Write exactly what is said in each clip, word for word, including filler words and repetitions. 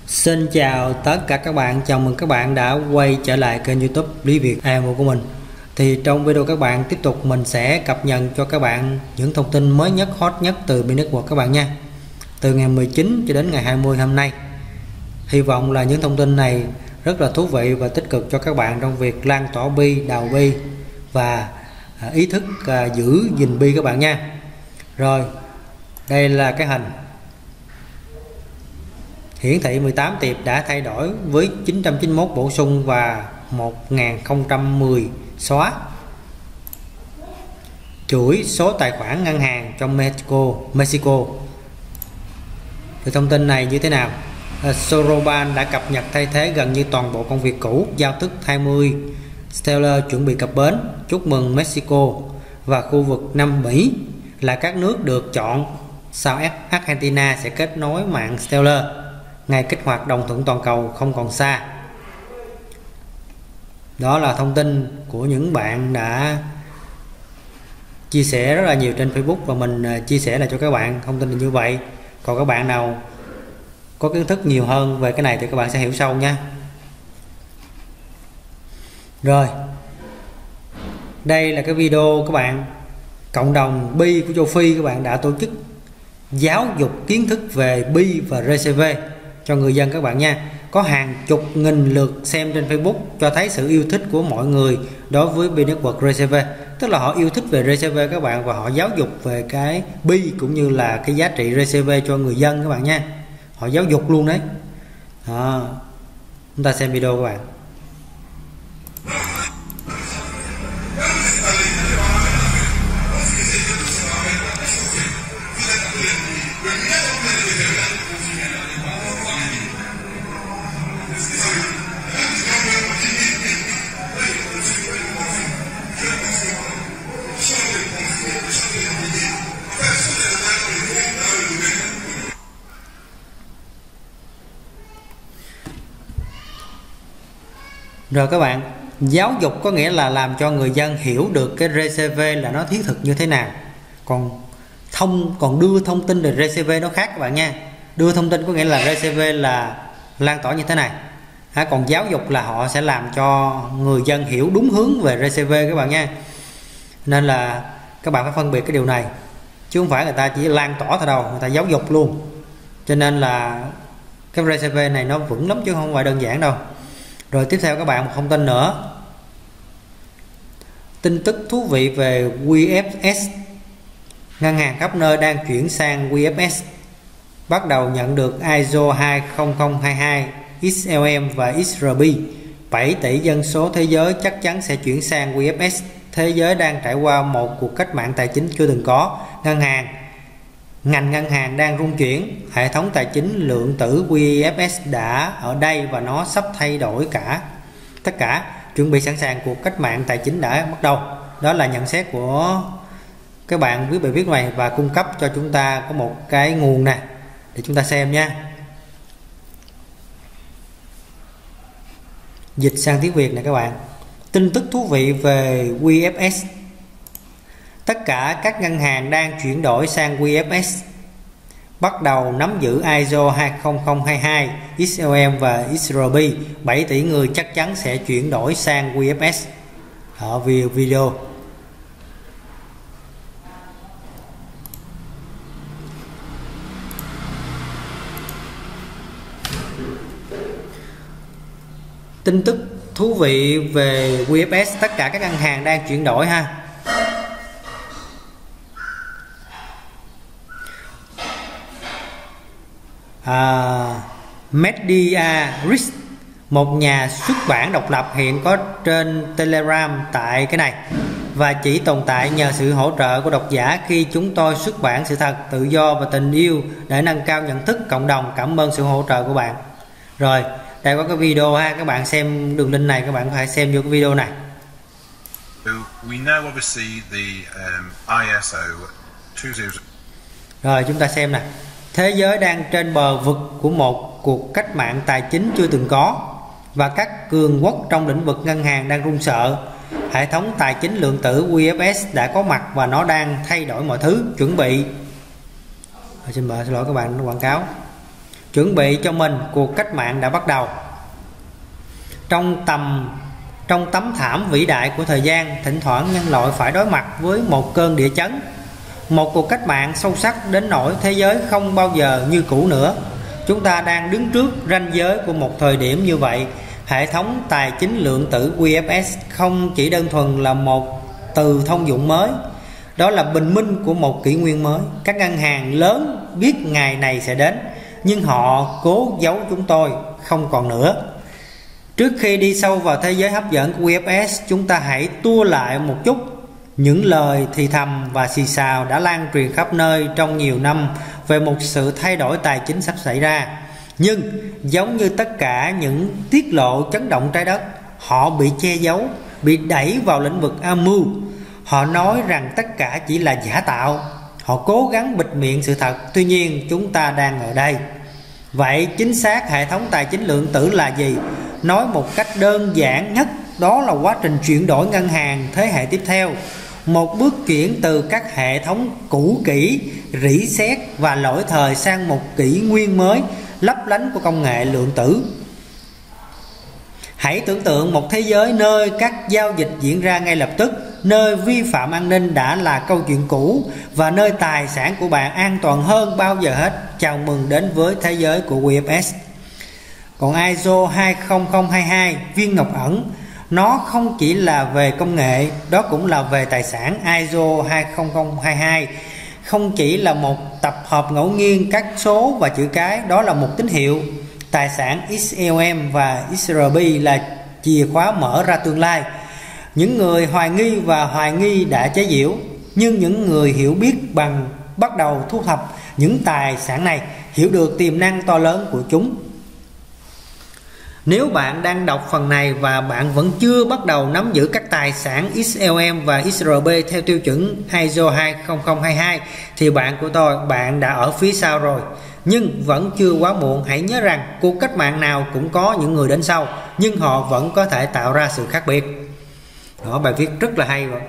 Xin chào tất cả các bạn, chào mừng các bạn đã quay trở lại kênh YouTube Lý Việt a em o của mình. Thì trong video các bạn tiếp tục mình sẽ cập nhật cho các bạn những thông tin mới nhất, hot nhất từ Binetwork các bạn nha. Từ ngày mười chín cho đến ngày hai mươi hôm nay. Hy vọng là những thông tin này rất là thú vị và tích cực cho các bạn trong việc lan tỏa bi, đào bi và ý thức uh, giữ gìn bi các bạn nha. Rồi, đây là cái hình hiển thị mười tám tiệp đã thay đổi với chín trăm chín mươi mốt bổ sung và một nghìn không trăm mười xóa. Chuỗi số tài khoản ngân hàng trong Mexico Mexico thì thông tin này như thế nào? Soroban đã cập nhật thay thế gần như toàn bộ công việc cũ. Giao thức hai mươi Stellar chuẩn bị cập bến. Chúc mừng Mexico và khu vực Nam Mỹ là các nước được chọn sau Argentina sẽ kết nối mạng Stellar. Ngày kích hoạt đồng thuận toàn cầu không còn xa. Đó là thông tin của những bạn đã chia sẻ rất là nhiều trên Facebook và mình chia sẻ lại cho các bạn thông tin như vậy. Còn các bạn nào có kiến thức nhiều hơn về cái này thì các bạn sẽ hiểu sâu nha. Rồi, đây là cái video các bạn. Cộng đồng Bi của châu Phi các bạn đã tổ chức giáo dục kiến thức về Bi và rờ xê vê cho người dân các bạn nha. Có hàng chục nghìn lượt xem trên Facebook cho thấy sự yêu thích của mọi người đối với Binetwork rờ xê vê. Tức là họ yêu thích về rờ xê vê các bạn và họ giáo dục về cái Bi cũng như là cái giá trị rờ xê vê cho người dân các bạn nha. Họ giáo dục luôn đấy. Đó. Chúng ta xem video các bạn. Rồi các bạn, giáo dục có nghĩa là làm cho người dân hiểu được cái rờ xê vê là nó thiết thực như thế nào. Còn thông còn đưa thông tin về rờ xê vê nó khác các bạn nha. Đưa thông tin có nghĩa là rờ xê vê là lan tỏa như thế này. À, còn giáo dục là họ sẽ làm cho người dân hiểu đúng hướng về rờ xê vê các bạn nha. Nên là các bạn phải phân biệt cái điều này. Chứ không phải người ta chỉ lan tỏa thôi đâu, người ta giáo dục luôn. Cho nên là cái rờ xê vê này nó vững lắm chứ không phải đơn giản đâu. Rồi tiếp theo các bạn một thông tin nữa. Tin tức thú vị về quy ép ét. Ngân hàng khắp nơi đang chuyển sang quy ép ét. Bắt đầu nhận được i ét o hai không không hai hai, ích lờ em và ích rờ bê. bảy tỷ dân số thế giới chắc chắn sẽ chuyển sang quy ép ét. Thế giới đang trải qua một cuộc cách mạng tài chính chưa từng có. Ngân hàng Ngành ngân hàng đang rung chuyển. Hệ thống tài chính lượng tử quy ép ét đã ở đây và nó sắp thay đổi cả tất cả. Chuẩn bị sẵn sàng cuộc cách mạng tài chính đã bắt đầu. Đó là nhận xét của các bạn viết bài viết này và cung cấp cho chúng ta có một cái nguồn nè để chúng ta xem nha. Dịch sang tiếng Việt này các bạn. Tin tức thú vị về quy ép ét. Tất cả các ngân hàng đang chuyển đổi sang quy ép ét. Bắt đầu nắm giữ i ét o hai không không hai hai, ích lờ em và ích rờ bê. bảy tỷ người chắc chắn sẽ chuyển đổi sang quy ép ét. Ở video. Tin tức thú vị về quy ép ét. Tất cả các ngân hàng đang chuyển đổi ha. À, Media Risk, một nhà xuất bản độc lập hiện có trên Telegram tại cái này và chỉ tồn tại nhờ sự hỗ trợ của độc giả khi chúng tôi xuất bản sự thật, tự do và tình yêu để nâng cao nhận thức cộng đồng. Cảm ơn sự hỗ trợ của bạn. Rồi, đây có cái video ha, các bạn xem đường link này, các bạn có thể xem vô cái video này. We know obviously the um, i ét o hai không. Rồi chúng ta xem nè. Thế giới đang trên bờ vực của một cuộc cách mạng tài chính chưa từng có và các cường quốc trong lĩnh vực ngân hàng đang run sợ. Hệ thống tài chính lượng tử quy ép ét đã có mặt và nó đang thay đổi mọi thứ. Chuẩn bị Xin mời xin lỗi các bạn, nó quảng cáo. chuẩn bị cho mình, cuộc cách mạng đã bắt đầu. Trong tầm trong tấm thảm vĩ đại của thời gian, thỉnh thoảng nhân loại phải đối mặt với một cơn địa chấn, một cuộc cách mạng sâu sắc đến nỗi thế giới không bao giờ như cũ nữa. Chúng ta đang đứng trước ranh giới của một thời điểm như vậy. Hệ thống tài chính lượng tử quy ép ét không chỉ đơn thuần là một từ thông dụng mới, đó là bình minh của một kỷ nguyên mới. Các ngân hàng lớn biết ngày này sẽ đến, nhưng họ cố giấu chúng tôi không còn nữa. Trước khi đi sâu vào thế giới hấp dẫn của quy ép ét, chúng ta hãy tua lại một chút. Những lời thì thầm và xì xào đã lan truyền khắp nơi trong nhiều năm về một sự thay đổi tài chính sắp xảy ra. Nhưng giống như tất cả những tiết lộ chấn động trái đất, họ bị che giấu, bị đẩy vào lĩnh vực âm mưu. Họ nói rằng tất cả chỉ là giả tạo. Họ cố gắng bịt miệng sự thật. Tuy nhiên chúng ta đang ở đây. Vậy chính xác hệ thống tài chính lượng tử là gì? Nói một cách đơn giản nhất, đó là quá trình chuyển đổi ngân hàng thế hệ tiếp theo. Một bước chuyển từ các hệ thống cũ kỹ, rỉ sét và lỗi thời sang một kỷ nguyên mới lấp lánh của công nghệ lượng tử. Hãy tưởng tượng một thế giới nơi các giao dịch diễn ra ngay lập tức, nơi vi phạm an ninh đã là câu chuyện cũ và nơi tài sản của bạn an toàn hơn bao giờ hết. Chào mừng đến với thế giới của quy ép ét. Còn i ét ô hai không không hai hai, viên ngọc ẩn, nó không chỉ là về công nghệ, đó cũng là về tài sản. i ét ô hai không không hai hai không chỉ là một tập hợp ngẫu nhiên các số và chữ cái, đó là một tín hiệu. Tài sản ích lờ em và ích rờ bê là chìa khóa mở ra tương lai. Những người hoài nghi và hoài nghi đã chế giễu, nhưng những người hiểu biết bằng bắt đầu thu thập những tài sản này, hiểu được tiềm năng to lớn của chúng. Nếu bạn đang đọc phần này và bạn vẫn chưa bắt đầu nắm giữ các tài sản ích lờ em và ích rờ bê theo tiêu chuẩn i ét ô hai không không hai hai thì bạn của tôi, bạn đã ở phía sau rồi. Nhưng vẫn chưa quá muộn. Hãy nhớ rằng cuộc cách mạng nào cũng có những người đến sau, nhưng họ vẫn có thể tạo ra sự khác biệt. Đó, bài viết rất là hay rồi.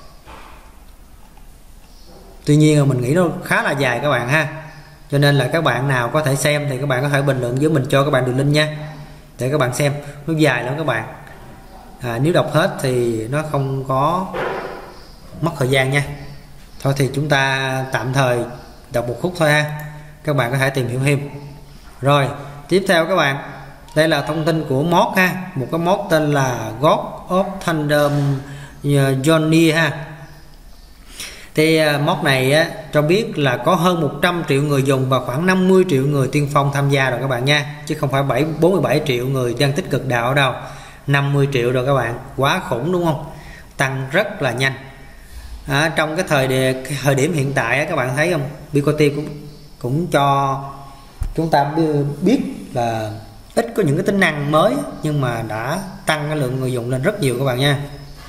Tuy nhiên mình nghĩ nó khá là dài các bạn ha. Cho nên là các bạn nào có thể xem thì các bạn có thể bình luận với mình, cho các bạn đường link nha, để các bạn xem. Nó dài lắm các bạn. À, nếu đọc hết thì nó không có mất thời gian nha. Thôi thì chúng ta tạm thời đọc một khúc thôi ha. Các bạn có thể tìm hiểu thêm. Rồi tiếp theo các bạn, đây là thông tin của mod ha. Một cái mod tên là God of Thunder Johnny ha. Thì mod này á, cho biết là có hơn một trăm triệu người dùng và khoảng năm mươi triệu người tiên phong tham gia rồi các bạn nha, chứ không phải bốn mươi bảy triệu người đang tích cực đạo đâu. Năm mươi triệu rồi các bạn, quá khủng đúng không? Tăng rất là nhanh. À, trong cái thời đề, thời điểm hiện tại á, các bạn thấy không, Bitcoin cũng cũng cho chúng ta biết là ít có những cái tính năng mới, nhưng mà đã tăng cái lượng người dùng lên rất nhiều các bạn nha.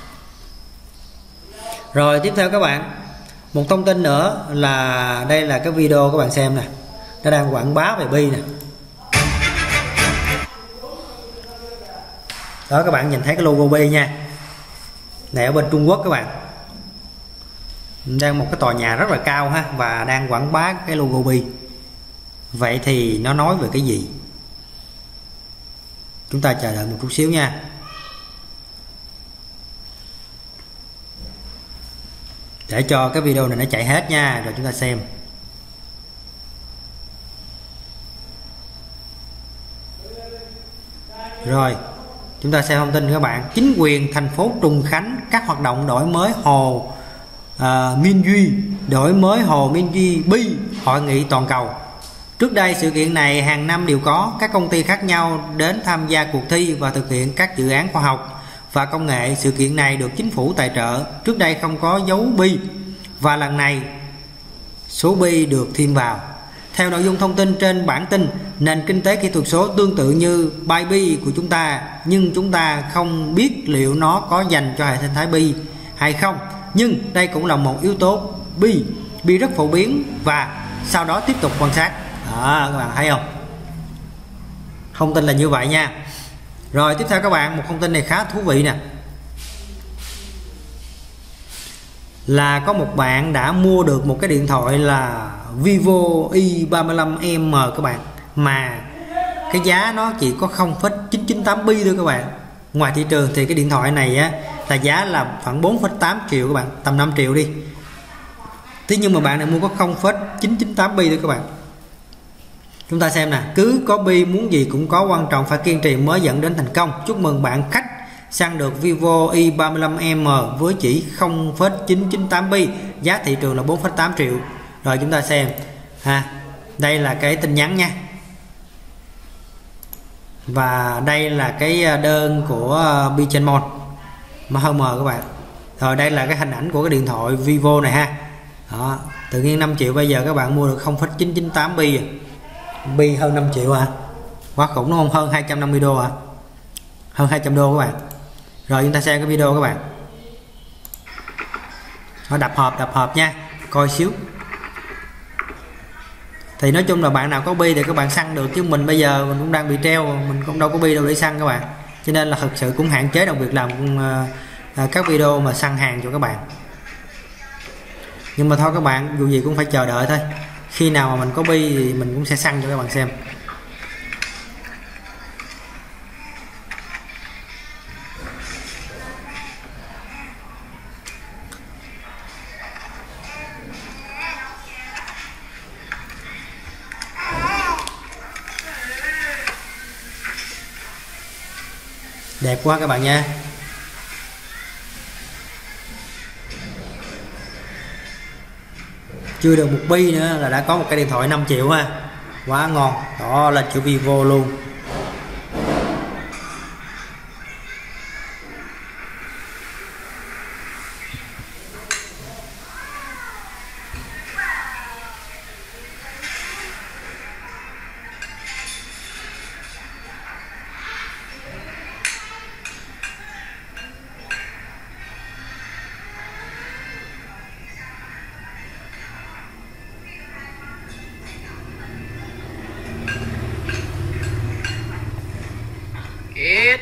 Rồi tiếp theo các bạn, một thông tin nữa là đây là cái video các bạn xem nè, nó đang quảng bá về Bi nè. Đó, các bạn nhìn thấy cái logo Bi nha, này ở bên Trung Quốc các bạn, đang một cái tòa nhà rất là cao ha, và đang quảng bá cái logo Bi. Vậy thì nó nói về cái gì? Chúng ta chờ đợi một chút xíu nha. Để cho cái video này nó chạy hết nha, rồi chúng ta xem. Rồi chúng ta xem thông tin các bạn. Chính quyền thành phố Trùng Khánh các hoạt động đổi mới hồ uh, Minh Duy, đổi mới hồ Minh Duy Bi, hội nghị toàn cầu. Trước đây sự kiện này hàng năm đều có các công ty khác nhau đến tham gia cuộc thi và thực hiện các dự án khoa học và công nghệ. Sự kiện này được chính phủ tài trợ. Trước đây không có dấu Bi và lần này số Bi được thêm vào. Theo nội dung thông tin trên bản tin, nền kinh tế kỹ thuật số tương tự như Bybit của chúng ta, nhưng chúng ta không biết liệu nó có dành cho hệ sinh thái Bi hay không. Nhưng đây cũng là một yếu tố. Bi Bi rất phổ biến và sau đó tiếp tục quan sát. Đó, các bạn thấy không? Thông tin là như vậy nha. Rồi tiếp theo các bạn, một thông tin này khá thú vị nè, là có một bạn đã mua được một cái điện thoại là Vivo i ba mươi lăm M các bạn. mà cái giá nó chỉ có không phẩy chín chín tám bi thôi các bạn. Ngoài thị trường thì cái điện thoại này á là giá là khoảng bốn phẩy tám triệu các bạn, tầm năm triệu đi. Thế nhưng mà bạn này mua có không phẩy chín chín tám bi thôi các bạn. Chúng ta xem nè, cứ có bi muốn gì cũng có, quan trọng phải kiên trì mới dẫn đến thành công. Chúc mừng bạn khách săn được Vivo Y ba mươi lăm M với chỉ không phẩy chín chín tám bi, giá thị trường là bốn phẩy tám triệu. Rồi chúng ta xem ha, đây là cái tin nhắn nha, và đây là cái đơn của Bichenmon mà hơi mờ các bạn. Rồi đây là cái hình ảnh của cái điện thoại Vivo này ha. Đó, tự nhiên năm triệu bây giờ các bạn mua được không phẩy chín chín tám bi, bi hơn năm triệu à, quá khủng đúng không? Hơn hai trăm năm mươi đô à, hơn hai trăm đô các bạn. Rồi chúng ta xem cái video các bạn. Nó đập hộp đập hộp nha, coi xíu. Thì nói chung là bạn nào có bi thì các bạn săn được, chứ mình bây giờ mình cũng đang bị treo, mình cũng đâu có bi đâu để săn các bạn, cho nên là thực sự cũng hạn chế trong việc làm uh, các video mà săn hàng cho các bạn. Nhưng mà thôi các bạn, dù gì cũng phải chờ đợi thôi, khi nào mà mình có bi thì mình cũng sẽ săn cho các bạn xem. Đẹp quá các bạn nha. Chưa được một bi nữa là đã có một cái điện thoại năm triệu ha, quá ngon. Đó là chữ Vivo luôn. It.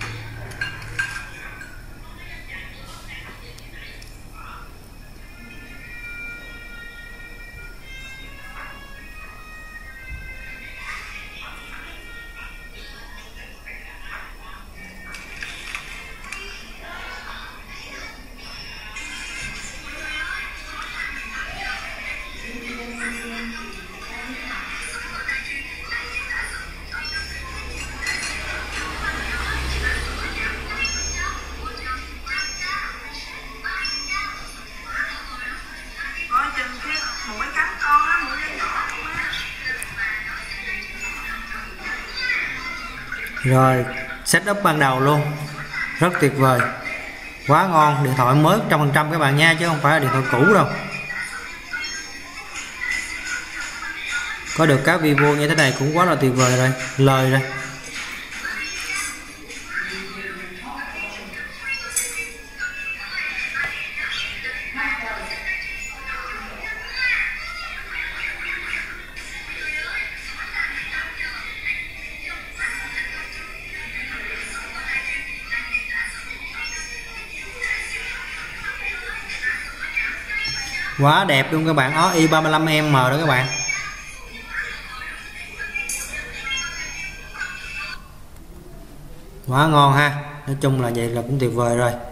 Rồi setup ban đầu luôn, rất tuyệt vời, quá ngon. Điện thoại mới một trăm phần trăm các bạn nha, chứ không phải là điện thoại cũ đâu. Có được các Vivo như thế này cũng quá là tuyệt vời rồi, lời rồi. Quá đẹp luôn các bạn. Đó, Y ba mươi lăm M đó các bạn. Quá ngon ha. Nói chung là vậy là cũng tuyệt vời rồi.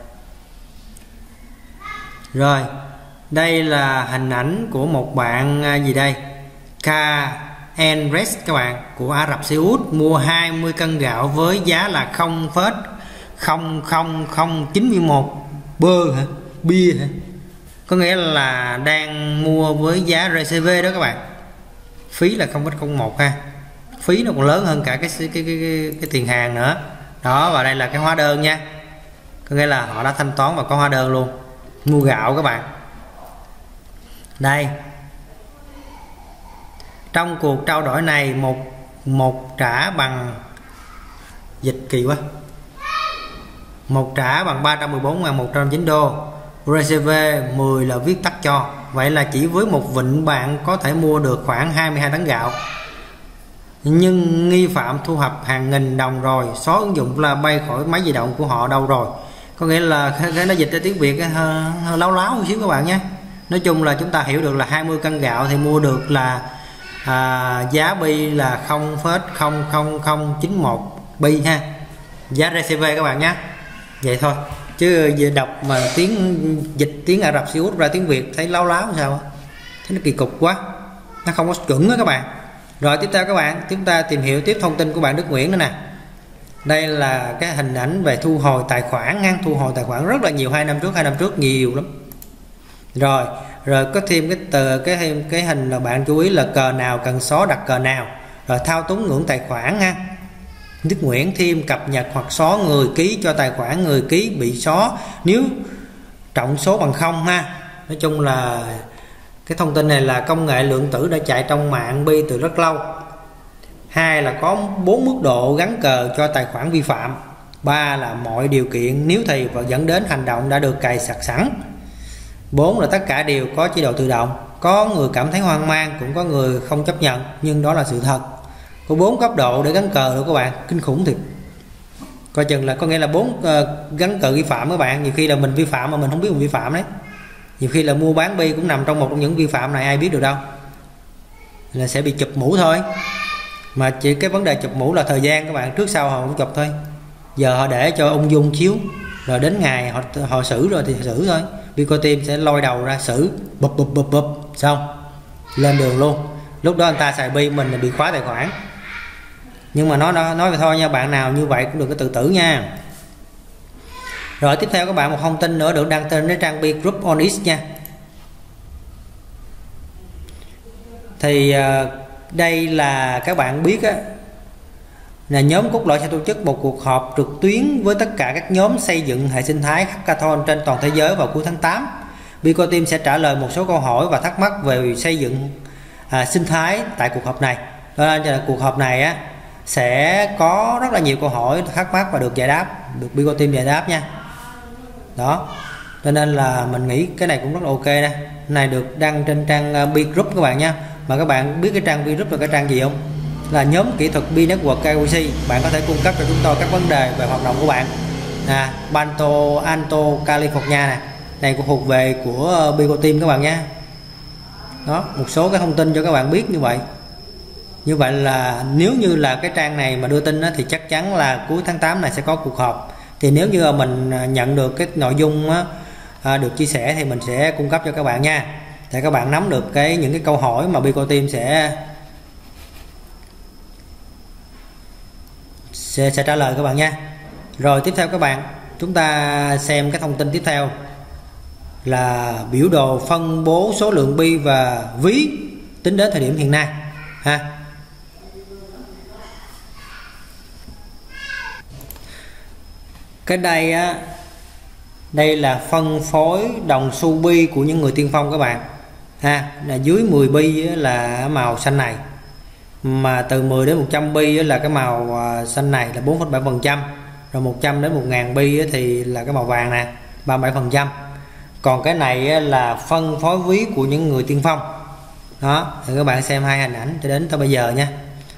Rồi đây là hình ảnh của một bạn gì đây, K-Enres các bạn, của Ả Rập Xê Út, mua hai mươi cân gạo với giá là không phẩy không không không chín một bơ hả, bia hả, có nghĩa là đang mua với giá rờ xê vê đó các bạn. Phí là không phẩy không một ha, phí nó còn lớn hơn cả cái cái cái, cái, cái tiền hàng nữa đó. Và đây là cái hóa đơn nha, có nghĩa là họ đã thanh toán và có hóa đơn luôn, mua gạo các bạn. Đây, trong cuộc trao đổi này một một trả bằng dịch kỳ quá, một trả bằng ba trăm mười bốn nghìn một trăm chín đô, rờ xê vê mười là viết tắt cho. Vậy là chỉ với một vịnh bạn có thể mua được khoảng hai mươi hai tấn gạo. Nhưng nghi phạm thu thập hàng nghìn đồng rồi, xóa ứng dụng là bay khỏi máy di động của họ đâu rồi. Có nghĩa là cái nó dịch ra tiếng Việt hơi, hơi láo láo một xíu các bạn nhé. Nói chung là chúng ta hiểu được là hai mươi cân gạo thì mua được là à, giá bi là không phẩy không không không chín một bi ha, giá rờ xê vê các bạn nhé. Vậy thôi chứ về đọc mà tiếng dịch tiếng Ả Rập Xê Út ra tiếng Việt thấy láo láo sao, thấy nó kỳ cục quá, nó không có chuẩn đó các bạn. Rồi tiếp theo các bạn, chúng ta tìm hiểu tiếp thông tin của bạn Đức Nguyễn nữa nè. Đây là cái hình ảnh về thu hồi tài khoản ha, thu hồi tài khoản rất là nhiều, hai năm trước hai năm trước nhiều lắm. Rồi rồi có thêm cái tờ cái thêm cái hình là bạn chú ý là cờ nào cần xóa đặt cờ nào, rồi thao túng ngưỡng tài khoản ha. Đức Nguyễn thêm cập nhật hoặc xóa người ký cho tài khoản người ký bị xóa nếu trọng số bằng không ha. Nói chung là cái thông tin này là công nghệ lượng tử đã chạy trong mạng bi từ rất lâu. Hai là có bốn mức độ gắn cờ cho tài khoản vi phạm. Ba là mọi điều kiện nếu thì và dẫn đến hành động đã được cài sẵn sẵn. Bốn là tất cả đều có chế độ tự động. Có người cảm thấy hoang mang, cũng có người không chấp nhận, nhưng đó là sự thật. Có bốn cấp độ để gắn cờ đó các bạn, kinh khủng thiệt. Coi chừng là có nghĩa là bốn uh, gắn cờ vi phạm các bạn. Nhiều khi là mình vi phạm mà mình không biết mình vi phạm đấy. Nhiều khi là mua bán bi cũng nằm trong một trong những vi phạm này, ai biết được đâu, là sẽ bị chụp mũ thôi. Mà chỉ cái vấn đề chụp mũ là thời gian các bạn, trước sau họ cũng chụp thôi. Giờ họ để cho ung dung chiếu, rồi đến ngày họ họ xử rồi thì xử thôi. Bicotim sẽ lôi đầu ra xử, bụp bụp bụp bụp xong lên đường luôn. Lúc đó anh ta xài bi mình là bị khóa tài khoản. Nhưng mà nói nói vậy thôi nha, bạn nào như vậy cũng đừng có tự tử nha. Rồi tiếp theo các bạn, một thông tin nữa được đăng trên cái trang Bi Group on X nha. Thì uh, đây là các bạn biết á, là nhóm Cốt Lõi sẽ tổ chức một cuộc họp trực tuyến với tất cả các nhóm xây dựng hệ sinh thái hackathon trên toàn thế giới vào cuối tháng tám. Bicotim sẽ trả lời một số câu hỏi và thắc mắc về xây dựng à, sinh thái tại cuộc họp này. Đó là cuộc họp này á sẽ có rất là nhiều câu hỏi thắc mắc và được giải đáp, được Bicotim giải đáp nha. Đó, cho nên là mình nghĩ cái này cũng rất là ok đây. Cái này được đăng trên trang Bi Group các bạn nha. Mà các bạn biết cái trang Bi Group là cái trang gì không? Là nhóm kỹ thuật Bi Network ca quy xê. Bạn có thể cung cấp cho chúng tôi các vấn đề về hoạt động của bạn. À, Banto, Alto, California này, này cũng thuộc về của Bicotim các bạn nha. Đó, một số cái thông tin cho các bạn biết như vậy. Như vậy là nếu như là cái trang này mà đưa tin đó, thì chắc chắn là cuối tháng tám này sẽ có cuộc họp. Thì nếu như mình nhận được cái nội dung á, à, được chia sẻ thì mình sẽ cung cấp cho các bạn nha, để các bạn nắm được cái những cái câu hỏi mà Bicotim sẽ sẽ sẽ trả lời các bạn nha. Rồi tiếp theo các bạn, chúng ta xem cái thông tin tiếp theo là biểu đồ phân bố số lượng bi và ví tính đến thời điểm hiện nay ha. Cái đây á, đây là phân phối đồng xu bi của những người tiên phong các bạn ha. Là dưới mười bi là màu xanh này, mà từ mười đến một trăm bi là cái màu xanh này là bốn phẩy bảy phần trăm, rồi một trăm đến một nghìn bi thì là cái màu vàng nè, ba mươi bảy phần trăm. Còn cái này là phân phối ví của những người tiên phong. Đó, thì các bạn xem hai hình ảnh cho đến tới bây giờ nha.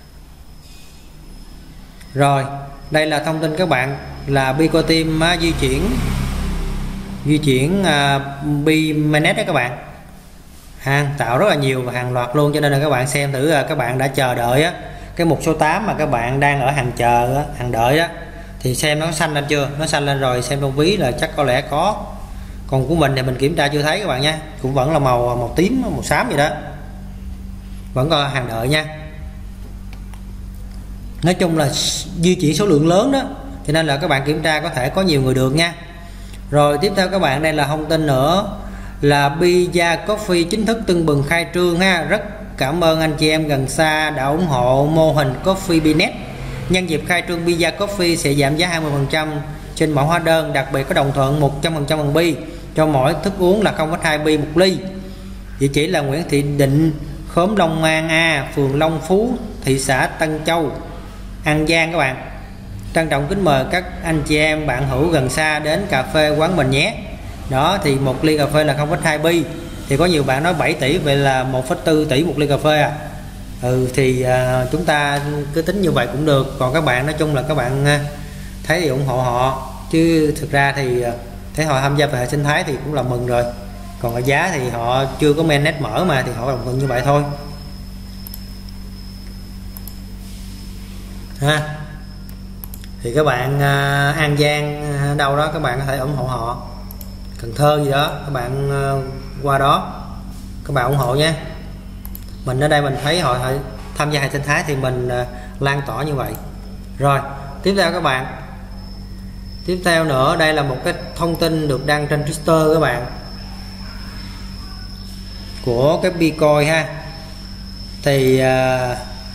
Rồi, đây là thông tin các bạn là Bicotim uh, di chuyển di chuyển uh, bi mainnet đó các bạn. Hàng tạo rất là nhiều và hàng loạt luôn, cho nên là các bạn xem thử uh, các bạn đã chờ đợi á, cái mục số tám mà các bạn đang ở hàng chờ á, hàng đợi á, thì xem nó xanh lên chưa? Nó xanh lên rồi, xem trong ví là chắc có lẽ có. Còn của mình thì mình kiểm tra chưa thấy các bạn nha, cũng vẫn là màu màu tím, màu xám gì đó, vẫn có hàng đợi nha. Nói chung là di chuyển số lượng lớn đó, cho nên là các bạn kiểm tra có thể có nhiều người được nha. Rồi tiếp theo các bạn, đây là thông tin nữa là Pizza Coffee chính thức tưng bừng khai trương ha. Rất cảm ơn anh chị em gần xa đã ủng hộ mô hình Coffee Binet. Nhân dịp khai trương, Pizza Coffee sẽ giảm giá hai mươi phần trăm trên mọi hóa đơn, đặc biệt có đồng thuận một trăm phần trăm bằng bi cho mỗi thức uống là không phẩy hai bi một ly. Địa chỉ là Nguyễn Thị Định, khóm Long An A, phường Long Phú, thị xã Tân Châu, An Giang các bạn. Trân trọng kính mời các anh chị em bạn hữu gần xa đến cà phê quán mình nhé. Đó, thì một ly cà phê là không phẩy hai bi, thì có nhiều bạn nói bảy tỷ, vậy là một phẩy bốn tỷ một ly cà phê à. Ừ thì à, chúng ta cứ tính như vậy cũng được. Còn các bạn nói chung là các bạn à, thấy thì ủng hộ họ, chứ thực ra thì à, thấy họ tham gia về hệ sinh thái thì cũng là mừng rồi. Còn ở giá thì họ chưa có mainnet mở mà, thì họ đồng thuận như vậy thôi. ha. Thì các bạn uh, An Giang uh, đâu đó các bạn có thể ủng hộ họ, Cần Thơ gì đó các bạn uh, qua đó các bạn ủng hộ nhé. Mình ở đây mình thấy họ tham gia hệ sinh thái thì mình uh, lan tỏa như vậy. Rồi tiếp theo các bạn, tiếp theo nữa đây là một cái thông tin được đăng trên Twitter các bạn, của cái Bitcoin ha. Thì uh,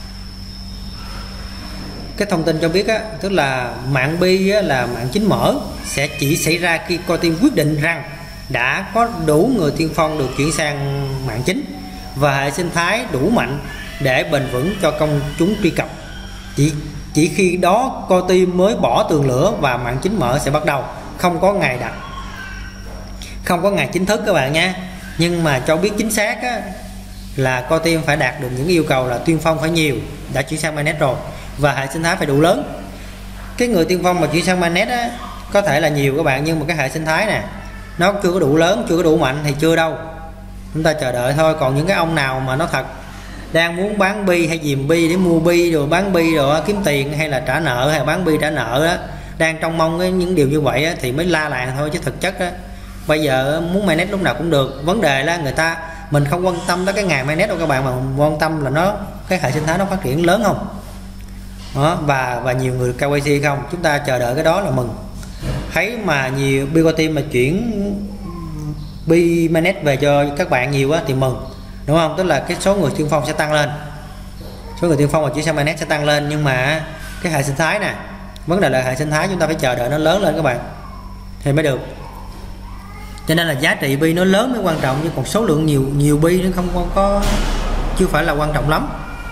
cái thông tin cho biết á, tức là mạng Bi á, là mạng chính mở, sẽ chỉ xảy ra khi Core Team quyết định rằng đã có đủ người tiên phong được chuyển sang mạng chính và hệ sinh thái đủ mạnh để bền vững cho công chúng truy cập. Chỉ chỉ khi đó Core Team mới bỏ tường lửa và mạng chính mở sẽ bắt đầu. Không có ngày đặt, không có ngày chính thức các bạn nha. Nhưng mà cho biết chính xác á, là Core Team phải đạt được những yêu cầu là tiên phong phải nhiều, đã chuyển sang mainnet rồi, và hệ sinh thái phải đủ lớn. Cái người tiên phong mà chuyển sang mainnet á, có thể là nhiều các bạn, nhưng mà cái hệ sinh thái nè nó chưa có đủ lớn, chưa có đủ mạnh thì chưa đâu, chúng ta chờ đợi thôi. Còn những cái ông nào mà nó thật đang muốn bán Bi hay dìm Bi để mua Bi rồi bán Bi rồi kiếm tiền, hay là trả nợ hay là bán Bi trả nợ đó, đang trông mong cái những điều như vậy á, thì mới la làng thôi. Chứ thực chất á, bây giờ muốn mainnet lúc nào cũng được. Vấn đề là người ta, mình không quan tâm tới cái ngàn mainnet đâu các bạn, mà quan tâm là nó cái hệ sinh thái nó phát triển lớn không đó, và và nhiều người ca quay xê không. Chúng ta chờ đợi cái đó là mừng. Thấy mà nhiều Bitcoin Team mà chuyển Bi mainnet về cho các bạn nhiều quá thì mừng, đúng không? Tức là cái số người tiên phong sẽ tăng lên, số người tiên phong mà chuyển sang mainnet sẽ tăng lên. Nhưng mà cái hệ sinh thái nè, vấn đề là hệ sinh thái chúng ta phải chờ đợi nó lớn lên các bạn thì mới được. Cho nên là giá trị Bi nó lớn mới quan trọng, nhưng còn số lượng nhiều nhiều Bi nó không có, có chưa phải là quan trọng lắm.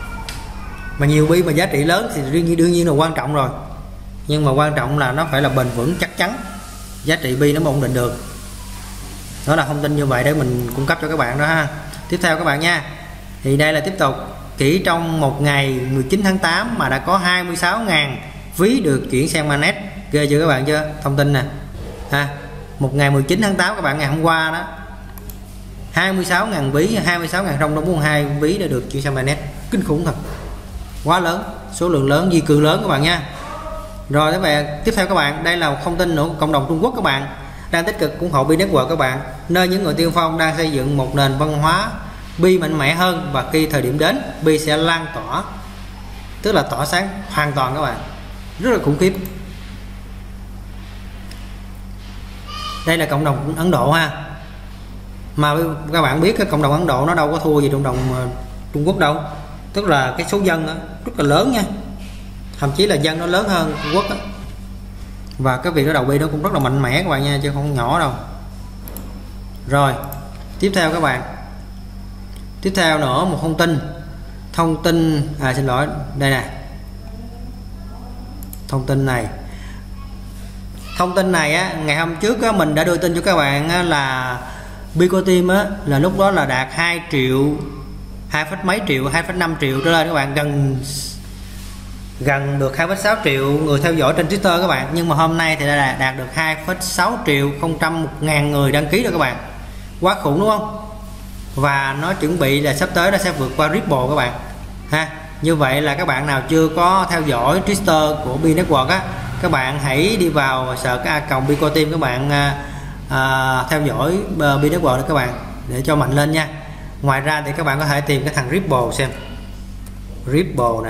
Mà nhiều Bi mà giá trị lớn thì đương nhiên đương nhiên là quan trọng rồi, nhưng mà quan trọng là nó phải là bền vững chắc chắn, giá trị Bi nó mới ổn định được. Đó là thông tin như vậy để mình cung cấp cho các bạn đó ha. Tiếp theo các bạn nha, thì đây là tiếp tục chỉ trong một ngày mười chín tháng tám mà đã có hai mươi sáu nghìn ví được chuyển sang mainnet. Ghê chưa các bạn chưa? Thông tin nè ha, một ngày mười chín tháng tám các bạn, ngày hôm qua đó, hai mươi sáu nghìn ví, hai mươi sáu nghìn trong đó bốn mươi hai ví đã được chuyển sang mainnet. Kinh khủng thật, quá lớn, số lượng lớn, di cư lớn các bạn nha. Rồi các bạn, tiếp theo các bạn, đây là một thông tin nữa, cộng đồng Trung Quốc các bạn đang tích cực ủng hộ Bi Network các bạn, nơi những người tiên phong đang xây dựng một nền văn hóa Bi mạnh mẽ hơn, và khi thời điểm đến Bi sẽ lan tỏa, tức là tỏa sáng hoàn toàn các bạn, rất là khủng khiếp. Đây là cộng đồng Ấn Độ ha, mà các bạn biết cái cộng đồng Ấn Độ nó đâu có thua gì cộng đồng Trung Quốc đâu, tức là cái số dân đó, rất là lớn nha, thậm chí là dân nó lớn hơn Trung Quốc đó. Và cái việc nó đầu Bi nó cũng rất là mạnh mẽ các bạn nha, chứ không nhỏ đâu. Rồi tiếp theo các bạn, tiếp theo nữa một thông tin, thông tin à xin lỗi đây nè, thông tin này thông tin này á, ngày hôm trước á, mình đã đưa tin cho các bạn á, là Bitcoin Team á, là lúc đó là đạt hai triệu, hai phẩy mấy triệu, hai phẩy năm triệu trở lên các bạn, gần gần được hai phẩy sáu triệu người theo dõi trên Twitter các bạn. Nhưng mà hôm nay thì đã đạt được hai phẩy sáu triệu không trăm một ngàn người đăng ký rồi các bạn, quá khủng đúng không? Và nó chuẩn bị là sắp tới nó sẽ vượt qua Ripple các bạn ha. Như vậy là các bạn nào chưa có theo dõi Twitter của Bi Network á, các bạn hãy đi vào search cái account Bitcoin Team, các bạn à, à, theo dõi uh, Bi Network các bạn để cho mạnh lên nha. Ngoài ra thì các bạn có thể tìm cái thằng Ripple xem, Ripple nè,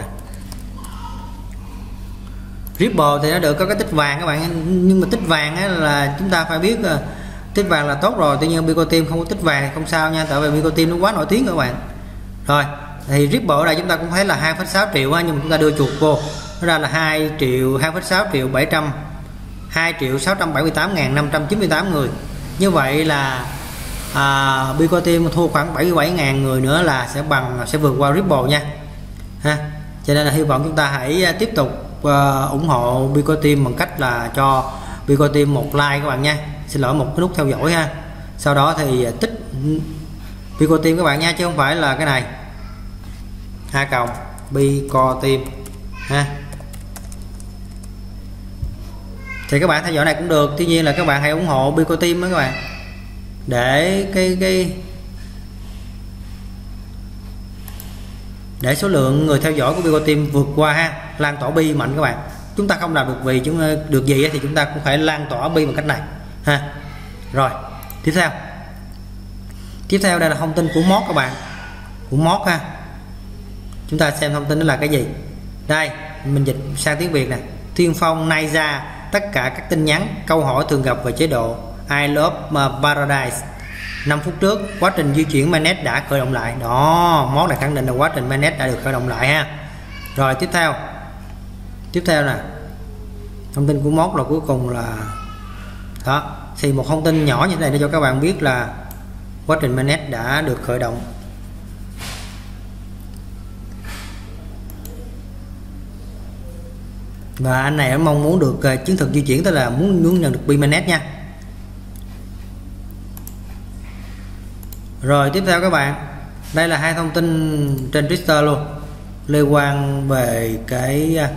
Ripple thì nó được có cái tích vàng các bạn, nhưng mà tích vàng á là chúng ta phải biết uh, tích vàng là tốt rồi. Tuy nhiên Bitcoin Team không có tích vàng không sao nha, tại vì Bitcoin Team nó quá nổi tiếng các bạn. Rồi thì Ripple ở đây chúng ta cũng thấy là hai phẩy sáu triệu á, nhưng mà chúng ta đưa chuột vô nó ra là hai triệu, hai phẩy sáu triệu bảy trăm, hai triệu sáu trăm bảy mươi tám nghìn năm trăm chín mươi tám người. Như vậy là à, Bitcoin Team thua khoảng bảy mươi bảy nghìn người nữa là sẽ bằng, sẽ vượt qua Ripple nha ha. Cho nên là hy vọng chúng ta hãy tiếp tục uh, ủng hộ Bitcoin Team bằng cách là cho Bitcoin Team một like các bạn nha, xin lỗi một cái nút theo dõi ha. Sau đó thì tích Bitcoin Team các bạn nha, chứ không phải là cái này a cộng Bitcoin Team ha. Thì các bạn theo dõi này cũng được, tuy nhiên là các bạn hãy ủng hộ Bitcoin Team đó các bạn, để cái cái để số lượng người theo dõi của Bigo Team vượt qua ha, lan tỏa bi mạnh các bạn. Chúng ta không làm được vì chúng được gì thì chúng ta cũng phải lan tỏa bi bằng cách này ha. Rồi tiếp theo tiếp theo đây là thông tin của mod các bạn, của mod ha. Chúng ta xem thông tin đó là cái gì. Đây mình dịch sang tiếng Việt này. Tiên phong nay ra tất cả các tin nhắn câu hỏi thường gặp về chế độ I love Paradise. Năm phút trước quá trình di chuyển mainnet đã khởi động lại. Đó, mod này khẳng định là quá trình mainnet đã được khởi động lại ha. Rồi tiếp theo tiếp theo nè, thông tin của mod là cuối cùng là đó, thì một thông tin nhỏ như thế này để cho các bạn biết là quá trình mainnet đã được khởi động. Và anh này mong muốn được uh, chứng thực di chuyển, tức là muốn muốn nhận được bi mainnet nha. Rồi tiếp theo các bạn, đây là hai thông tin trên Twitter luôn liên quan về cái uh,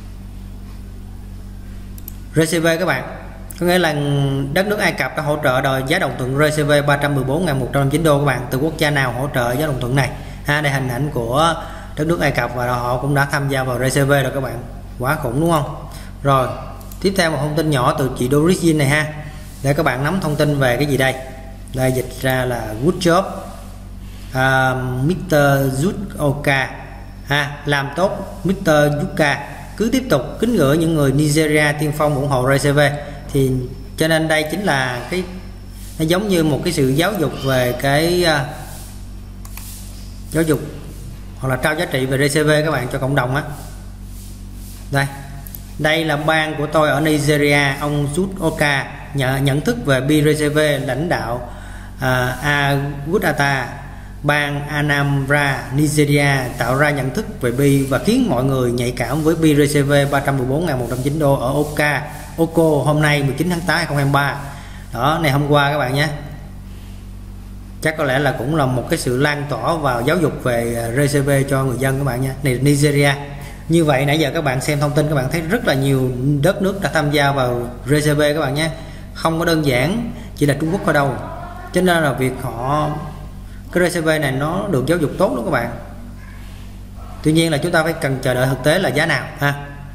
rờ xê vê các bạn. Có nghĩa là đất nước Ai Cập đã hỗ trợ đòi giá đồng thuận rờ xê vê ba trăm mười bốn nghìn một trăm lẻ chín đô các bạn. Từ quốc gia nào hỗ trợ giá đồng thuận này ha. Đây hình ảnh của đất nước Ai Cập và họ cũng đã tham gia vào rờ xê vê rồi các bạn. Quá khủng đúng không? Rồi tiếp theo một thông tin nhỏ từ chị Doris Jin này ha, để các bạn nắm thông tin về cái gì đây. Đây dịch ra là good job uh, mít tơ Zuoka ha, làm tốt mít tơ Zuoka, cứ tiếp tục kính ngưỡng những người Nigeria tiên phong ủng hộ rờ xê vê. Thì cho nên đây chính là cái, nó giống như một cái sự giáo dục về cái uh, giáo dục hoặc là trao giá trị về rờ xê vê các bạn cho cộng đồng á. Đây, đây là ban của tôi ở Nigeria, ông Zuoka nhận, nhận thức về bi rờ xê vê, lãnh đạo uh, Agudata bang Anambra, Nigeria tạo ra nhận thức về bi và khiến mọi người nhạy cảm với bi rờ xê vê ba trăm mười bốn nghìn một trăm lẻ chín đô ở Oka, Oko hôm nay mười chín tháng tám hai nghìn không trăm hai mươi ba. Đó, này hôm qua các bạn nhé. Chắc có lẽ là cũng là một cái sự lan tỏa vào giáo dục về rờ xê vê cho người dân các bạn nha. Này Nigeria. Như vậy nãy giờ các bạn xem thông tin các bạn thấy rất là nhiều đất nước đã tham gia vào rờ xê vê các bạn nhé. Không có đơn giản chỉ là Trung Quốc thôi đâu. Cho nên là việc họ cái rờ xê vê này nó được giáo dục tốt lắm các bạn. Tuy nhiên là chúng ta phải cần chờ đợi thực tế là giá nào ha.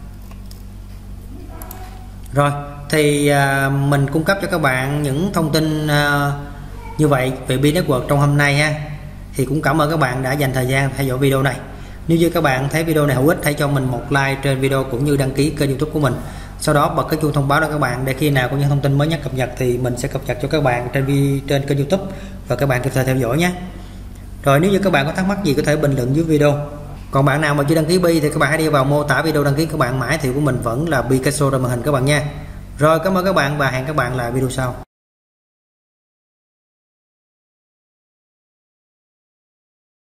Rồi thì à, mình cung cấp cho các bạn những thông tin à, như vậy về bi network trong hôm nay ha. Thì cũng cảm ơn các bạn đã dành thời gian theo dõi video này. Nếu như các bạn thấy video này hữu ích, hãy cho mình một like trên video cũng như đăng ký kênh YouTube của mình. Sau đó bật cái chuông thông báo đó các bạn, để khi nào có những thông tin mới nhất cập nhật thì mình sẽ cập nhật cho các bạn trên video, trên kênh YouTube và các bạn kịp thời theo dõi nhé. Rồi nếu như các bạn có thắc mắc gì có thể bình luận dưới video. Còn bạn nào mà chưa đăng ký Bi thì các bạn hãy đi vào mô tả video đăng ký các bạn. Mã hiệu của mình vẫn là Picasso trên màn hình các bạn nha. Rồi cảm ơn các bạn và hẹn các bạn lại video sau.